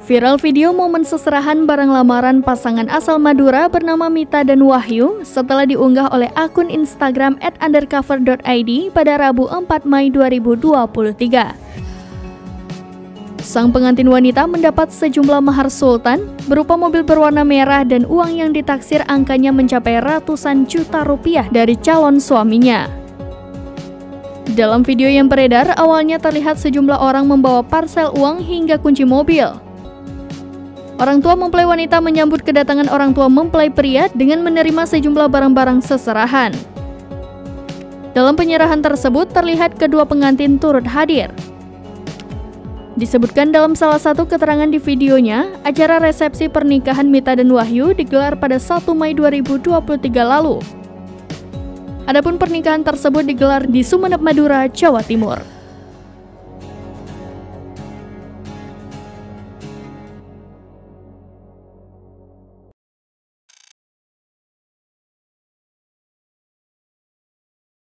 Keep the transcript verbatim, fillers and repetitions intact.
Viral video momen seserahan barang lamaran pasangan asal Madura bernama Mita dan Wahyu setelah diunggah oleh akun Instagram at undercover dot i d pada Rabu empat Mei dua ribu dua puluh tiga. Sang pengantin wanita mendapat sejumlah mahar sultan berupa mobil berwarna merah dan uang yang ditaksir angkanya mencapai ratusan juta rupiah dari calon suaminya. Dalam video yang beredar, awalnya terlihat sejumlah orang membawa parsel uang hingga kunci mobil. Orang tua mempelai wanita menyambut kedatangan orang tua mempelai pria dengan menerima sejumlah barang-barang seserahan. Dalam penyerahan tersebut, terlihat kedua pengantin turut hadir. Disebutkan dalam salah satu keterangan di videonya, acara resepsi pernikahan Mita dan Wahyu digelar pada satu Mei dua ribu dua puluh tiga lalu. Adapun pernikahan tersebut digelar di Sumeneb, Madura, Jawa Timur.